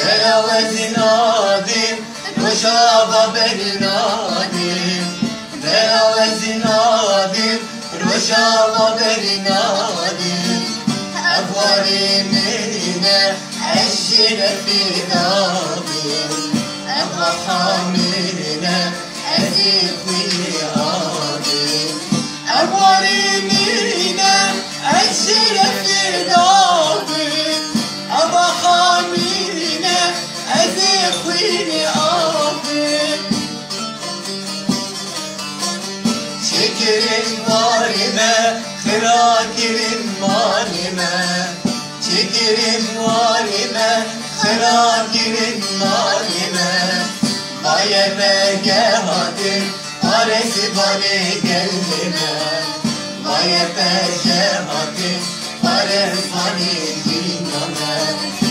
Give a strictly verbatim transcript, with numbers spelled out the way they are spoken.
Delavezi nadim Roşava beri nadim Delavezi nadim Roşava beri nadim Evvari mirine eşrefi nadim Evraha mirine ezikli adim Evvari mirine eşrefi nadim Evraha mirine ezikli adim Şekerim varime, hırakirim varime Şekerim varime, hırakirim varime Baye begehadim, paresi bari gelime Baye begehadim, paresi bari gelime